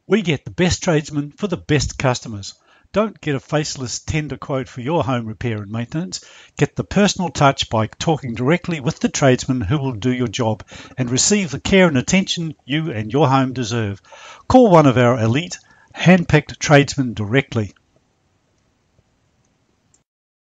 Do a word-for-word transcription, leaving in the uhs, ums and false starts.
We get the best tradesmen for the best customers. Don't get a faceless tender quote for your home repair and maintenance. Get the personal touch by talking directly with the tradesman who will do your job and receive the care and attention you and your home deserve. Call one of our elite, hand-picked tradesmen directly.